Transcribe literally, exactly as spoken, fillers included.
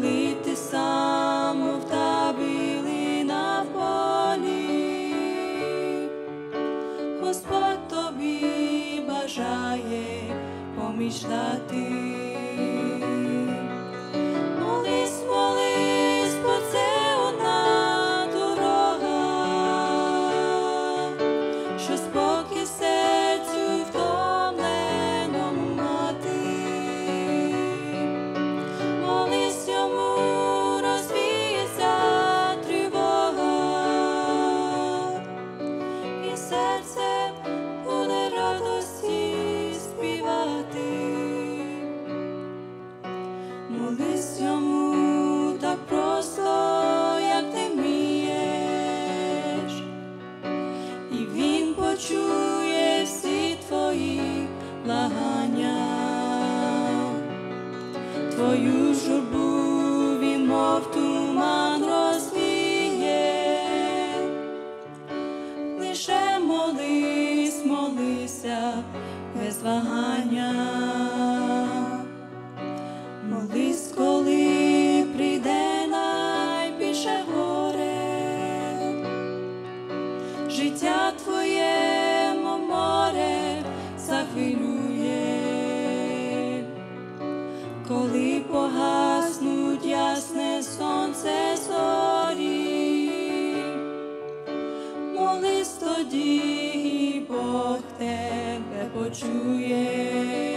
коли ти сам втабілий на полі, Господь тобі бажає поміч дати. Молись, молись, бо це одна дорога, що спокій серцю втомленому мати. Молись йому, розвіється тривога, і серце буде радості співати. Молись йому так просто, як ти вмієш, і він почує всі твої благання. Твою журбу він, мов туман, розвіє. Лише молись, молися без вагання. Молись, коли прийде найбільше горе, життя твоє, мов море, захвилює. Коли погаснуть ясне сонце, зорі, молись тоді, і Бог тебе почує.